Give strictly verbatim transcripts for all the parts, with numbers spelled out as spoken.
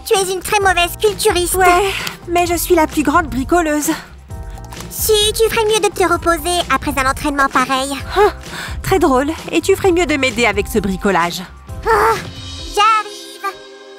Tu es une très mauvaise culturiste. Ouais, mais je suis la plus grande bricoleuse. Si, tu ferais mieux de te reposer après un entraînement pareil. Ah, très drôle. Et tu ferais mieux de m'aider avec ce bricolage. Oh, j'arrive.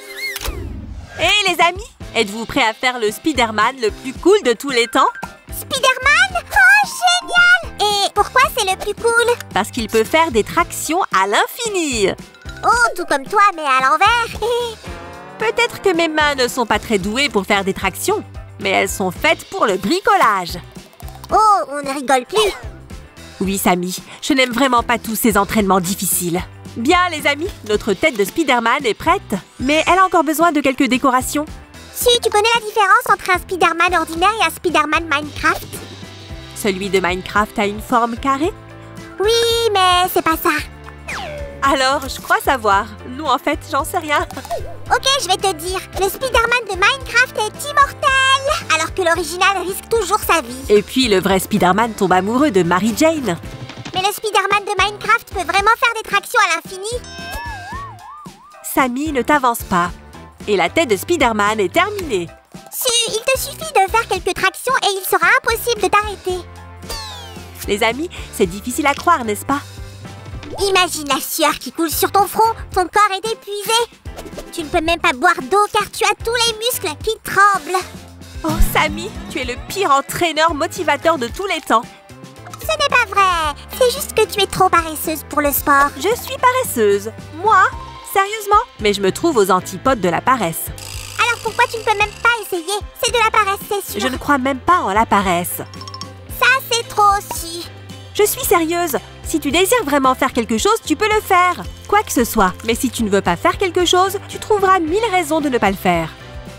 Hé hey, les amis, êtes-vous prêts à faire le Spider-Man le plus cool de tous les temps? Spider-Man? Oh, génial! Et pourquoi c'est le plus cool? Parce qu'il peut faire des tractions à l'infini. Oh, tout comme toi, mais à l'envers. Peut-être que mes mains ne sont pas très douées pour faire des tractions, mais elles sont faites pour le bricolage. Oh, on ne rigole plus. Oui, Sammy, je n'aime vraiment pas tous ces entraînements difficiles. Bien, les amis, notre tête de Spider-Man est prête, mais elle a encore besoin de quelques décorations. Si, tu connais la différence entre un Spider-Man ordinaire et un Spider-Man Minecraft? Celui de Minecraft a une forme carrée? Oui, mais c'est pas ça. Alors, je crois savoir. Nous, en fait, j'en sais rien. Ok, je vais te dire. Le Spider-Man de Minecraft est immortel, alors que l'original risque toujours sa vie. Et puis, le vrai Spider-Man tombe amoureux de Mary Jane. Mais le Spider-Man de Minecraft peut vraiment faire des tractions à l'infini? Sammy, ne t'avance pas. Et la tête de Spider-Man est terminée. Si, il te suffit de faire quelques tractions et il sera impossible de t'arrêter. Les amis, c'est difficile à croire, n'est-ce pas? Imagine la sueur qui coule sur ton front, ton corps est épuisé. Tu ne peux même pas boire d'eau car tu as tous les muscles qui tremblent. Oh, Sammy, tu es le pire entraîneur motivateur de tous les temps. Ce n'est pas vrai, c'est juste que tu es trop paresseuse pour le sport. Je suis paresseuse. Moi? Sérieusement? Mais je me trouve aux antipodes de la paresse. Alors pourquoi tu ne peux même pas essayer? C'est de la paresse, c'est sûr. Je ne crois même pas en la paresse. Ça, c'est trop aussi. Je suis sérieuse. Si tu désires vraiment faire quelque chose, tu peux le faire. Quoi que ce soit. Mais si tu ne veux pas faire quelque chose, tu trouveras mille raisons de ne pas le faire.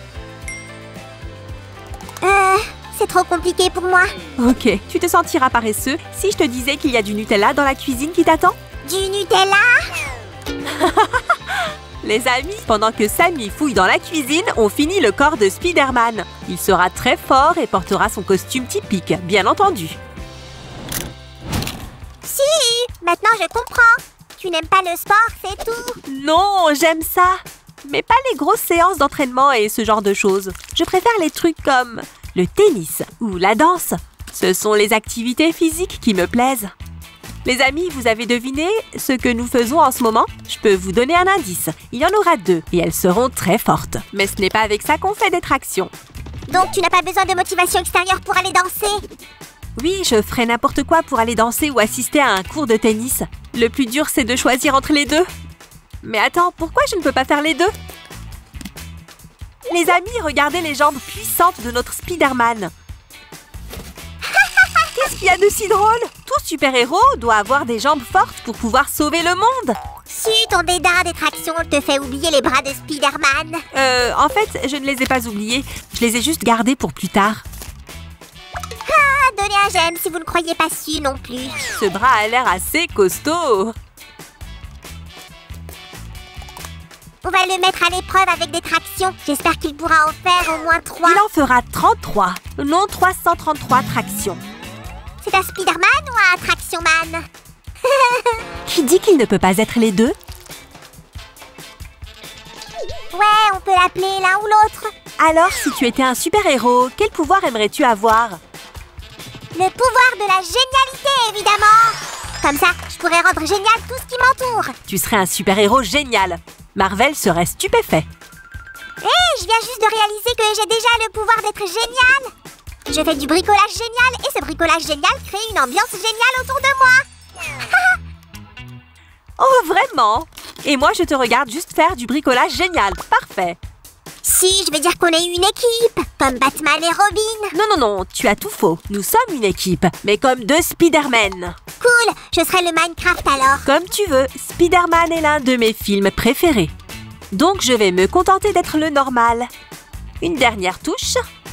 Euh, c'est trop compliqué pour moi. Ok, tu te sentiras paresseux si je te disais qu'il y a du Nutella dans la cuisine qui t'attend? Du Nutella? Les amis, pendant que Sammy fouille dans la cuisine, on finit le corps de Spider-Man. Il sera très fort et portera son costume typique, bien entendu. Si, maintenant je comprends. Tu n'aimes pas le sport, c'est tout. Non, j'aime ça. Mais pas les grosses séances d'entraînement et ce genre de choses. Je préfère les trucs comme le tennis ou la danse. Ce sont les activités physiques qui me plaisent. Les amis, vous avez deviné ce que nous faisons en ce moment? Je peux vous donner un indice. Il y en aura deux et elles seront très fortes. Mais ce n'est pas avec ça qu'on fait des tractions. Donc tu n'as pas besoin de motivation extérieure pour aller danser? Oui, je ferai n'importe quoi pour aller danser ou assister à un cours de tennis. Le plus dur, c'est de choisir entre les deux. Mais attends, pourquoi je ne peux pas faire les deux? Les amis, regardez les jambes puissantes de notre Spider-Man. Qu'est-ce qu'il y a de si drôle? Tout super-héros doit avoir des jambes fortes pour pouvoir sauver le monde. Si, ton dédain des tractions te fait oublier les bras de Spider-Man. Euh, en fait, je ne les ai pas oubliés. Je les ai juste gardés pour plus tard. Ah, donnez un j'aime si vous ne croyez pas su non plus. Ce bras a l'air assez costaud. On va le mettre à l'épreuve avec des tractions. J'espère qu'il pourra en faire au moins trois. Il en fera trente-trois, non trois cent trente-trois tractions. C'est un Spider-Man ou un Traction Man? Qui dit qu'il ne peut pas être les deux? Ouais, on peut l'appeler l'un ou l'autre. Alors, si tu étais un super-héros, quel pouvoir aimerais-tu avoir? Le pouvoir de la génialité, évidemment. Comme ça, je pourrais rendre génial tout ce qui m'entoure. Tu serais un super-héros génial. Marvel serait stupéfait. Hé, hey, je viens juste de réaliser que j'ai déjà le pouvoir d'être génial. Je fais du bricolage génial et ce bricolage génial crée une ambiance géniale autour de moi. Oh, vraiment? Et moi, je te regarde juste faire du bricolage génial. Parfait. Si, je veux dire qu'on est une équipe, comme Batman et Robin. Non, non, non, tu as tout faux. Nous sommes une équipe, mais comme deux Spider-Man. Cool, je serai le Minecraft alors. Comme tu veux, Spider-Man est l'un de mes films préférés. Donc, je vais me contenter d'être le normal. Une dernière touche.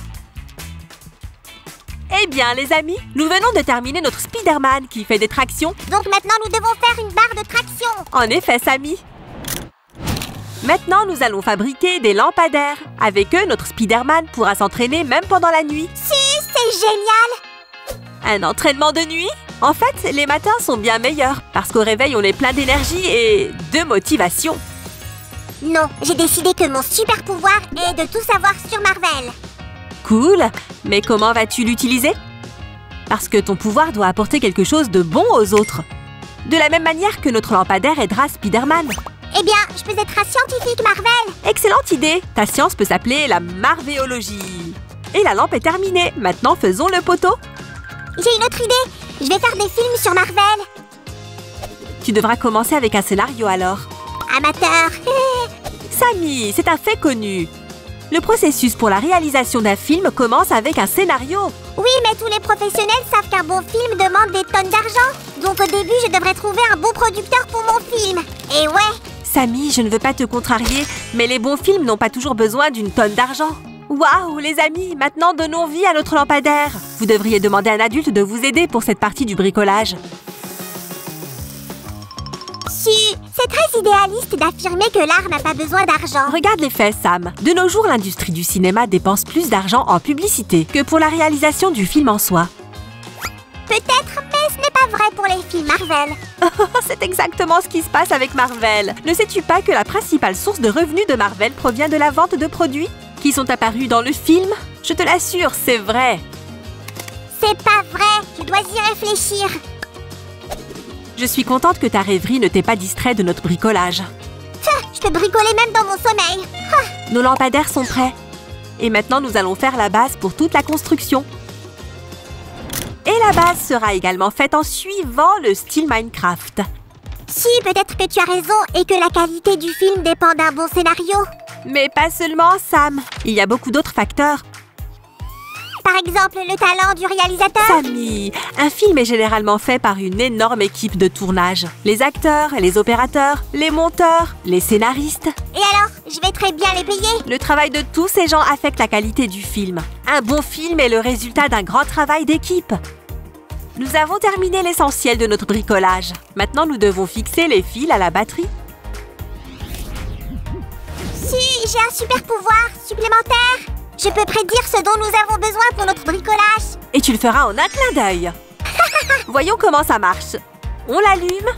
Eh bien, les amis, nous venons de terminer notre Spider-Man qui fait des tractions. Donc maintenant, nous devons faire une barre de traction. En effet, Sammy. Maintenant, nous allons fabriquer des lampadaires. Avec eux, notre Spider-Man pourra s'entraîner même pendant la nuit. Si, c'est génial. Un entraînement de nuit? En fait, les matins sont bien meilleurs parce qu'au réveil, on est plein d'énergie et de motivation. Non, j'ai décidé que mon super pouvoir est de tout savoir sur Marvel. Cool, mais comment vas-tu l'utiliser? Parce que ton pouvoir doit apporter quelque chose de bon aux autres. De la même manière que notre lampadaire aidera Spider-Man. Eh bien, je peux être un scientifique, Marvel. Excellente idée! Ta science peut s'appeler la marvéologie. Et la lampe est terminée. Maintenant, faisons le poteau. J'ai une autre idée. Je vais faire des films sur Marvel. Tu devras commencer avec un scénario alors. Amateur. Samy, c'est un fait connu. Le processus pour la réalisation d'un film commence avec un scénario. Oui, mais tous les professionnels savent qu'un bon film demande des tonnes d'argent. Donc au début, je devrais trouver un bon producteur pour mon film. Et ouais. Samy, je ne veux pas te contrarier, mais les bons films n'ont pas toujours besoin d'une tonne d'argent. Waouh, les amis, maintenant donnons vie à notre lampadaire. Vous devriez demander à un adulte de vous aider pour cette partie du bricolage. Si, c'est très idéaliste d'affirmer que l'art n'a pas besoin d'argent. Regarde les faits, Sam. De nos jours, l'industrie du cinéma dépense plus d'argent en publicité que pour la réalisation du film en soi. Peut-être, mais ce n'est pas vrai pour les films Marvel. C'est exactement ce qui se passe avec Marvel. Ne sais-tu pas que la principale source de revenus de Marvel provient de la vente de produits qui sont apparus dans le film? Je te l'assure, c'est vrai. C'est pas vrai, je dois y réfléchir. Je suis contente que ta rêverie ne t'ait pas distrait de notre bricolage. Tiens, je peux bricoler même dans mon sommeil. Ah. Nos lampadaires sont prêts. Et maintenant, nous allons faire la base pour toute la construction. Et la base sera également faite en suivant le style Minecraft. Si, peut-être que tu as raison et que la qualité du film dépend d'un bon scénario. Mais pas seulement, Sam. Il y a beaucoup d'autres facteurs. Par exemple, le talent du réalisateur. Samy, un film est généralement fait par une énorme équipe de tournage. Les acteurs, les opérateurs, les monteurs, les scénaristes. Et alors, je vais très bien les payer. Le travail de tous ces gens affecte la qualité du film. Un bon film est le résultat d'un grand travail d'équipe. Nous avons terminé l'essentiel de notre bricolage. Maintenant, nous devons fixer les fils à la batterie. Si, j'ai un super pouvoir supplémentaire. Je peux prédire ce dont nous avons besoin pour notre bricolage. Et tu le feras en un clin d'œil. Voyons comment ça marche. On l'allume.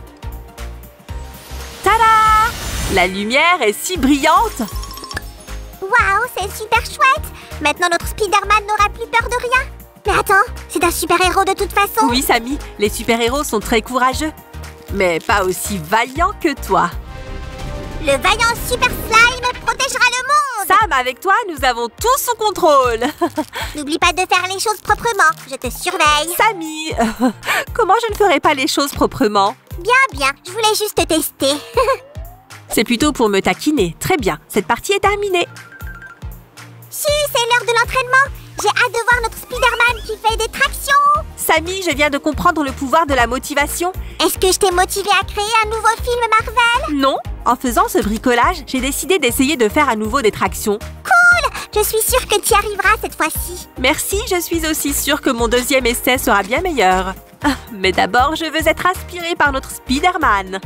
Tada! La lumière est si brillante. Waouh, c'est super chouette. Maintenant, notre Spider-Man n'aura plus peur de rien. Mais attends, c'est un super-héros de toute façon. Oui, Samy, les super-héros sont très courageux. Mais pas aussi vaillants que toi. Le vaillant Super Slime protégera le monde. Sam, avec toi, nous avons tout sous contrôle. N'oublie pas de faire les choses proprement. Je te surveille. Samy, euh, comment je ne ferai pas les choses proprement? Bien, bien. Je voulais juste te tester. C'est plutôt pour me taquiner. Très bien, cette partie est terminée. Si, c'est l'heure de l'entraînement. J'ai hâte de voir notre Spider-Man qui fait des tractions. Samy, je viens de comprendre le pouvoir de la motivation. Est-ce que je t'ai motivé à créer un nouveau film Marvel? Non. En faisant ce bricolage, j'ai décidé d'essayer de faire à nouveau des tractions. Cool! Je suis sûre que tu y arriveras cette fois-ci. Merci, je suis aussi sûre que mon deuxième essai sera bien meilleur. Ah, mais d'abord, je veux être inspirée par notre Spider-Man.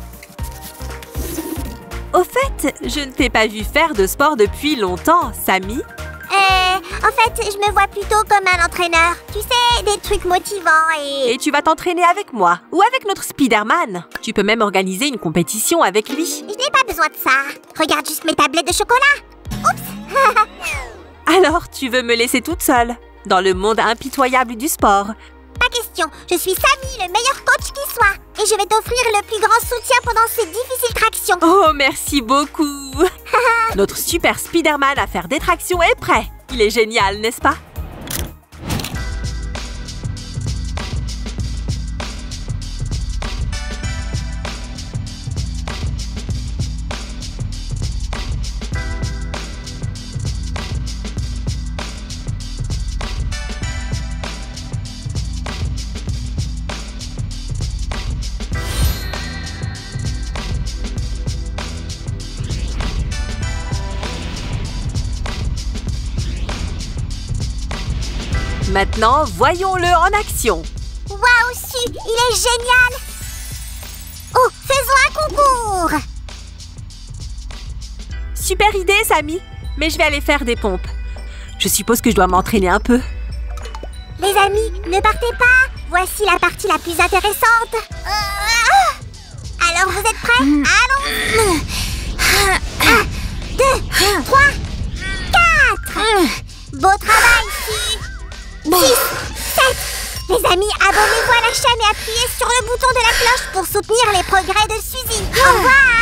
Au fait, je ne t'ai pas vu faire de sport depuis longtemps, Samy. Euh, en fait, je me vois plutôt comme un entraîneur. Tu sais, des trucs motivants et... Et tu vas t'entraîner avec moi ou avec notre Spider-Man. Tu peux même organiser une compétition avec lui. Je n'ai pas besoin de ça. Regarde juste mes tablettes de chocolat. Oups. Alors, tu veux me laisser toute seule dans le monde impitoyable du sport? Pas question. Je suis Samy, le meilleur coach qui soit. Et je vais t'offrir le plus grand soutien pendant ces difficiles tractions. Oh, merci beaucoup. Notre super Spider-Man à faire des tractions est prêt. Il est génial, n'est-ce pas? Maintenant, voyons-le en action. Waouh, Su, il est génial. Oh, faisons un concours. Super idée, Samy. Mais je vais aller faire des pompes. Je suppose que je dois m'entraîner un peu. Les amis, ne partez pas. Voici la partie la plus intéressante. Euh, alors, vous êtes prêts? Allons. Beau travail, six, sept. Les amis, abonnez-vous à la chaîne et appuyez sur le bouton de la cloche pour soutenir les progrès de Suzy. Au revoir.